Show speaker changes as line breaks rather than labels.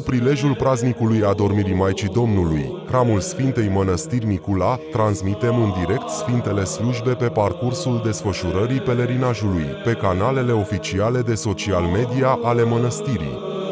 prilejul praznicului Adormirii Maicii Domnului, Hramul Sfintei Mănăstiri Micula, transmitem în direct Sfintele slujbe pe parcursul desfășurării pelerinajului, pe canalele oficiale de social media ale mănăstirii.